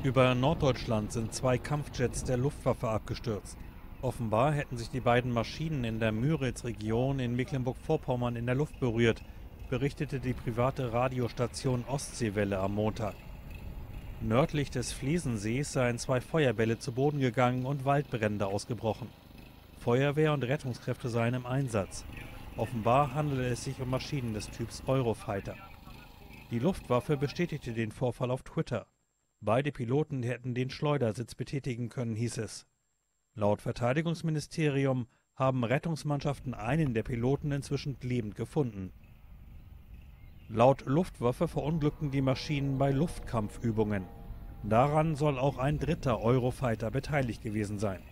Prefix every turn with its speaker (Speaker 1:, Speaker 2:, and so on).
Speaker 1: Über Norddeutschland sind zwei Kampfjets der Luftwaffe abgestürzt. Offenbar hätten sich die beiden Maschinen in der Müritz-Region in Mecklenburg-Vorpommern in der Luft berührt, berichtete die private Radiostation Ostseewelle am Montag. Nördlich des Fliesensees seien zwei Feuerbälle zu Boden gegangen und Waldbrände ausgebrochen. Feuerwehr und Rettungskräfte seien im Einsatz. Offenbar handele es sich um Maschinen des Typs Eurofighter. Die Luftwaffe bestätigte den Vorfall auf Twitter. Beide Piloten hätten den Schleudersitz betätigen können, hieß es. Laut Verteidigungsministerium haben Rettungsmannschaften einen der Piloten inzwischen lebend gefunden. Laut Luftwaffe verunglückten die Maschinen bei Luftkampfübungen. Daran soll auch ein dritter Eurofighter beteiligt gewesen sein.